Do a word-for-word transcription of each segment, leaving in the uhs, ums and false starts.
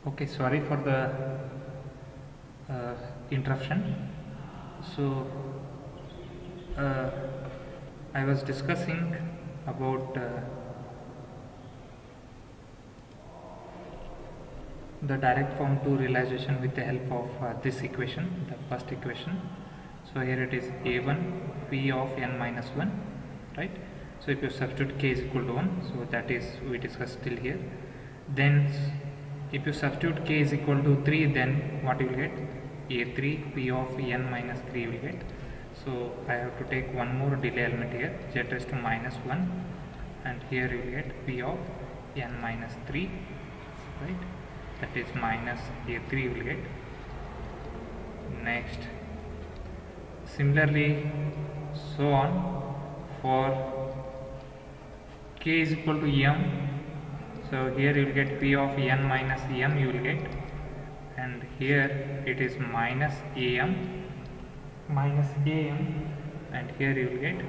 Okay, sorry for the uh, interruption. So uh, I was discussing about uh, the direct form to realization with the help of uh, this equation, the first equation. So here it is a one p of n minus one, right? So if you substitute k is equal to one, so that is we discussed till here. Then if you substitute k is equal to three, then what you will get? a three p of n minus three you will get. So I have to take one more delay element here, z raised to minus one, and here you will get p of n minus three, right? That is minus a three you will get. Next, similarly, so on for k is equal to m. So here you will get p of n minus m you will get, and here it is minus am minus am, and here you will get.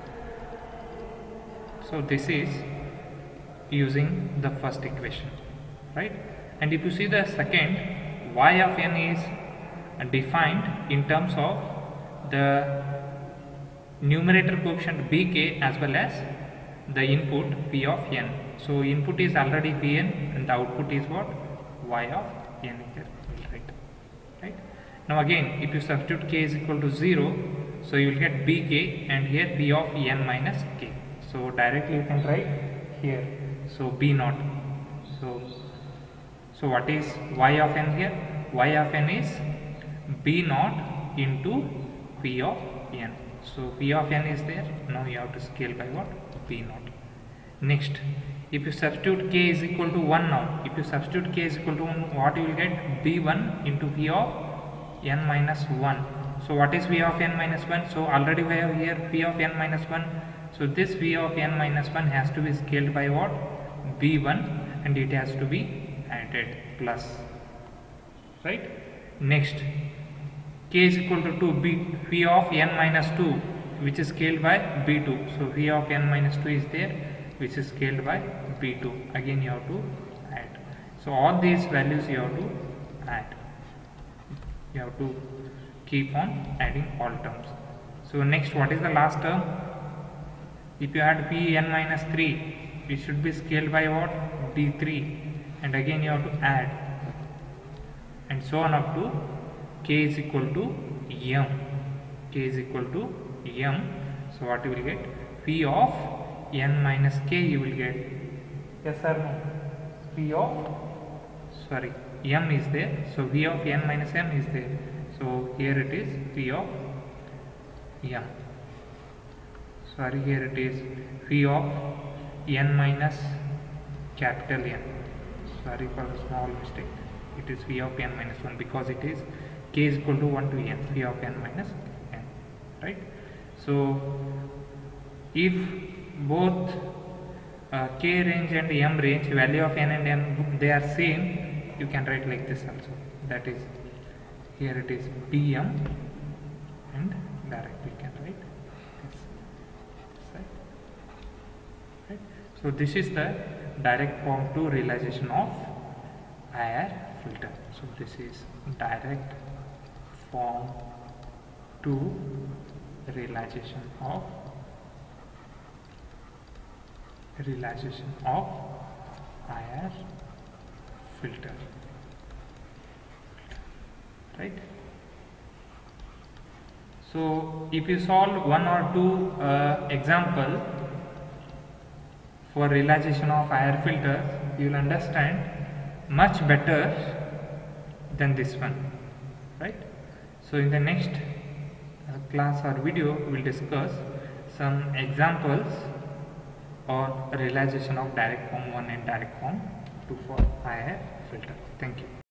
So this is using the first equation, right? And if you see the second, y of n is defined in terms of the numerator coefficient bk as well as the input p of n. So input is already pn and the output is what? Y of n here, right? Right? Now again, if you substitute k is equal to zero, so you will get bk, and here p of n minus k. So directly you can write here, so b naught. So so what is y of n here? Y of n is b naught into p of n. So p of n is there. Now you have to scale by what? B naught. Next, if you substitute k is equal to one now, if you substitute k is equal to one, what you will get? b one into p of n minus one. So what is p of n minus one? So already we have here p of n minus one. So this p of n minus one has to be scaled by what? b one, and it has to be added plus, right? Next, k is equal to two, b, p of n minus two, which is scaled by b two. So p of n minus two is there, which is scaled by b two. Again you have to add. So all these values you have to add. You have to keep on adding all terms. So next, what is the last term? If you add p n minus three, it should be scaled by what? b three, and again you have to add, and so on up to k is equal to m. K is equal to m. So what you will get? P of n minus k you will get. Yes or no? P of, sorry, m is there. So v of n minus m is there. So here it is p of m. Sorry, here it is p of n minus capital N. Sorry for the small mistake. It is v of n minus one because it is k is equal to one to n. V of n minus n, right? So if both uh, k range and m range, value of n and m, they are same, you can write like this also. That is, here it is bm, and directly you can write this, this side, right? So this is the direct form to realization of I R filter. So this is direct form to realization of realization of I R filter, right? So if you solve one or two uh, example for realization of I R filter, you will understand much better than this one, right? So in the next uh, class or video, we will discuss some examples or realization of direct form one and direct form two for I R filter. Thank you.